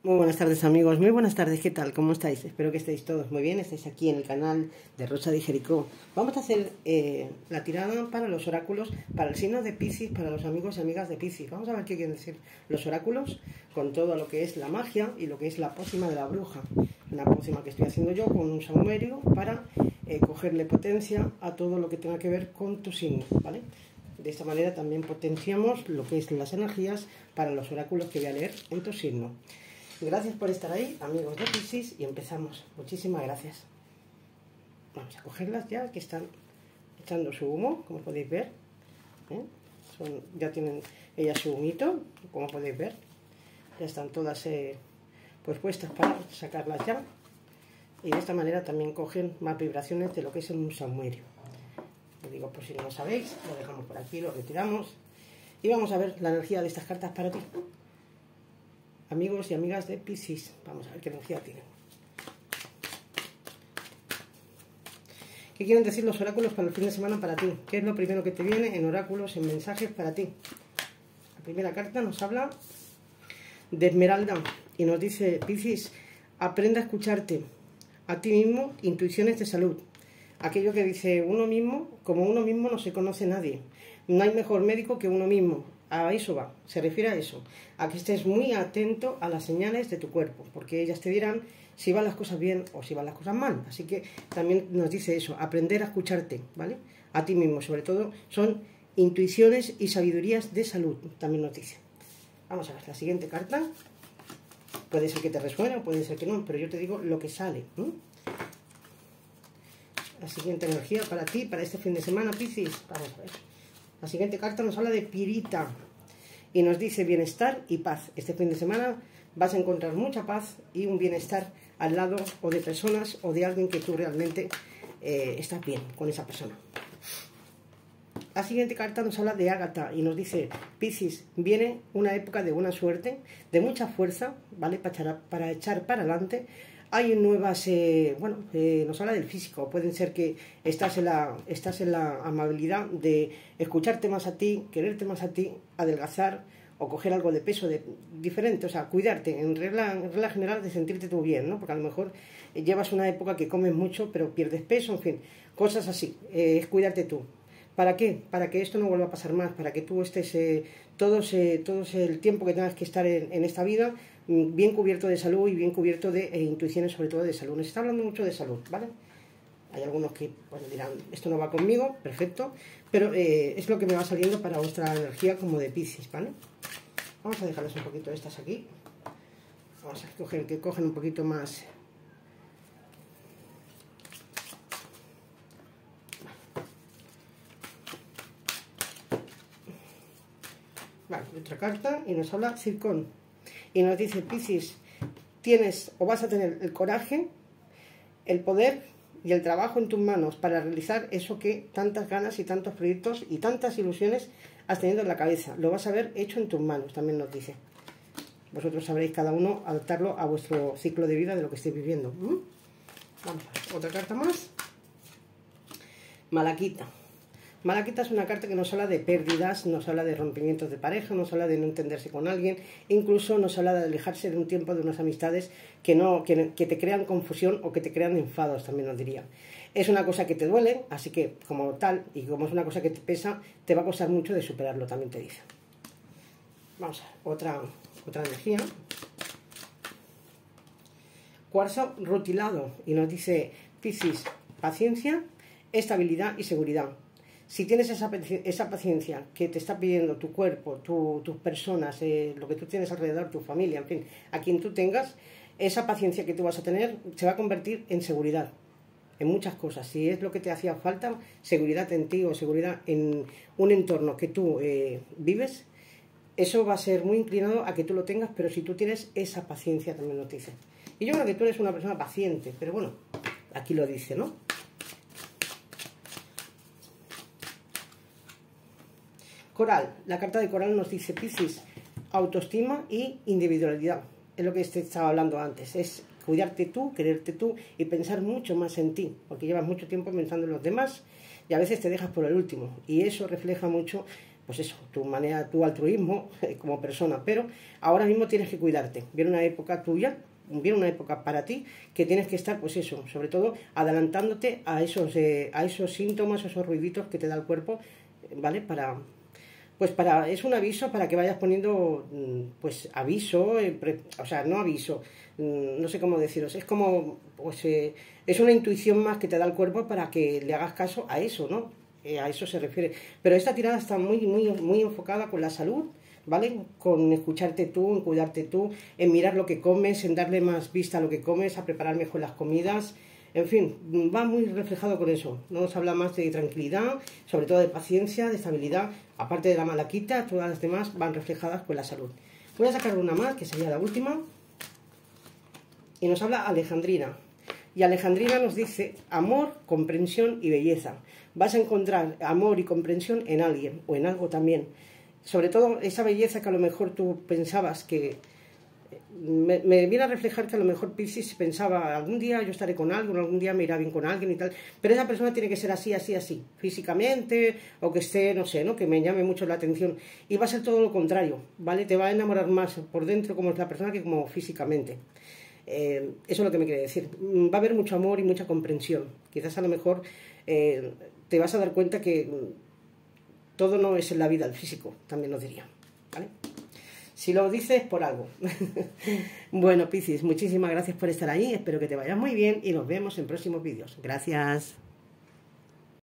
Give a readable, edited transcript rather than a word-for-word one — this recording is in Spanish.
Muy buenas tardes amigos, muy buenas tardes, ¿qué tal? ¿Cómo estáis? Espero que estéis todos muy bien, estáis aquí en el canal de Rosa de Jericó. Vamos a hacer la tirada para los oráculos, para el signo de Piscis, para los amigos y amigas de Piscis. Vamos a ver qué quieren decir los oráculos con todo lo que es la magia y lo que es la pócima de la bruja. Una pócima que estoy haciendo yo con un saumerio para cogerle potencia a todo lo que tenga que ver con tu signo, ¿vale? De esta manera también potenciamos lo que es las energías para los oráculos que voy a leer en tu signo. Gracias por estar ahí, amigos de Piscis, y empezamos. Muchísimas gracias. Vamos a cogerlas ya, que están echando su humo, como podéis ver. Ya tienen ellas su humito, como podéis ver. Ya están todas pues puestas para sacarlas ya. Y de esta manera también cogen más vibraciones de lo que es un saumerio. Lo digo por si no lo sabéis, lo dejamos por aquí, lo retiramos. Y vamos a ver la energía de estas cartas para ti. Amigos y amigas de Piscis, vamos a ver qué energía tienen. ¿Qué quieren decir los oráculos para el fin de semana para ti? ¿Qué es lo primero que te viene en oráculos, en mensajes para ti? La primera carta nos habla de Esmeralda y nos dice: Piscis, aprende a escucharte a ti mismo, intuiciones de salud. Aquello que dice uno mismo, como uno mismo no se conoce nadie. No hay mejor médico que uno mismo. A eso va, se refiere a eso, a que estés muy atento a las señales de tu cuerpo, porque ellas te dirán si van las cosas bien o si van las cosas mal. Así que también nos dice eso, aprender a escucharte, ¿vale? A ti mismo, sobre todo, son intuiciones y sabidurías de salud, también nos dice. Vamos a ver la siguiente carta. Puede ser que te resuene o puede ser que no, pero yo te digo lo que sale. La siguiente energía para ti, para este fin de semana, Piscis. Vamos a ver. La siguiente carta nos habla de Pirita y nos dice bienestar y paz. Este fin de semana vas a encontrar mucha paz y un bienestar al lado o de personas o de alguien que tú realmente estás bien con esa persona. La siguiente carta nos habla de Ágata y nos dice: Piscis, viene una época de buena suerte, de mucha fuerza, ¿vale? Para echar para adelante. Hay nuevas, nos habla del físico. Pueden ser que estás en la amabilidad de escucharte más a ti, quererte más a ti, adelgazar o coger algo de peso diferente, o sea, cuidarte, en regla general, de sentirte tú bien, ¿no? Porque a lo mejor llevas una época que comes mucho pero pierdes peso, en fin, cosas así. Es cuidarte tú. ¿Para qué? Para que esto no vuelva a pasar más, para que tú estés todo el tiempo que tengas que estar en esta vida bien cubierto de salud y bien cubierto de intuiciones, sobre todo de salud. Nos está hablando mucho de salud, ¿vale? Hay algunos que dirán, esto no va conmigo, perfecto, pero es lo que me va saliendo para vuestra energía como de Piscis, ¿vale? Vamos a dejarles un poquito de estas aquí. Vamos a escoger que cogen un poquito más. Vale, otra carta y nos habla Circón. Y nos dice: Piscis, tienes o vas a tener el coraje, el poder y el trabajo en tus manos para realizar eso que tantas ganas y tantos proyectos y tantas ilusiones has tenido en la cabeza. Lo vas a ver hecho en tus manos, también nos dice. Vosotros sabréis cada uno adaptarlo a vuestro ciclo de vida de lo que estéis viviendo. Vamos a ver, otra carta más. Malaquita. Malaquita es una carta que nos habla de pérdidas, nos habla de rompimientos de pareja, nos habla de no entenderse con alguien, incluso nos habla de alejarse de un tiempo de unas amistades que te crean confusión o que te crean enfados, también nos diría. Es una cosa que te duele, así que como tal, y como es una cosa que te pesa, te va a costar mucho de superarlo, también te dice. Vamos a ver, otra energía. Cuarzo rutilado, y nos dice: Piscis, paciencia, estabilidad y seguridad. Si tienes esa paciencia que te está pidiendo tu cuerpo, tus personas, lo que tú tienes alrededor, tu familia, en fin, a quien tú tengas, esa paciencia que tú vas a tener se va a convertir en seguridad, en muchas cosas. Si es lo que te hacía falta, seguridad en ti o seguridad en un entorno que tú vives, eso va a ser muy inclinado a que tú lo tengas, pero si tú tienes esa paciencia, también lo dice. Y yo creo que tú eres una persona paciente, pero bueno, aquí lo dice, ¿no? Coral, la carta de Coral nos dice: Piscis, autoestima y individualidad. Es lo que te estaba hablando antes, es cuidarte tú, quererte tú y pensar mucho más en ti, porque llevas mucho tiempo pensando en los demás y a veces te dejas por el último. Y eso refleja mucho pues eso, tu manera, tu altruismo como persona, pero ahora mismo tienes que cuidarte. Viene una época tuya, viene una época para ti que tienes que estar, pues eso, sobre todo adelantándote a esos síntomas, a esos ruiditos que te da el cuerpo, ¿vale? Es un aviso para que vayas poniendo, pues aviso, o sea, no aviso, no sé cómo deciros, es como, pues es una intuición más que te da el cuerpo para que le hagas caso a eso, ¿no? A eso se refiere. Pero esta tirada está muy enfocada con la salud, ¿vale? Con escucharte tú, en cuidarte tú, en mirar lo que comes, en darle más vista a lo que comes, a preparar mejor las comidas. En fin, va muy reflejado con eso. Nos habla más de tranquilidad, sobre todo de paciencia, de estabilidad. Aparte de la malaquita, todas las demás van reflejadas con la salud. Voy a sacar una más, que sería la última. Y nos habla Alejandrina. Y Alejandrina nos dice amor, comprensión y belleza. Vas a encontrar amor y comprensión en alguien o en algo también. Sobre todo esa belleza que a lo mejor tú pensabas que... Me viene a reflejar que a lo mejor Piscis pensaba algún día yo estaré con alguien, algún día me irá bien con alguien y tal, pero esa persona tiene que ser así, así, así, físicamente, o que esté, no sé, ¿no? Que me llame mucho la atención, y va a ser todo lo contrario, ¿vale? Te va a enamorar más por dentro como es la persona que como físicamente. Eso es lo que me quiere decir. Va a haber mucho amor y mucha comprensión. Quizás a lo mejor te vas a dar cuenta que todo no es en la vida el físico, también lo diría, ¿vale? Si lo dices, por algo. Bueno, Piscis, muchísimas gracias por estar ahí. Espero que te vaya muy bien y nos vemos en próximos vídeos. Gracias.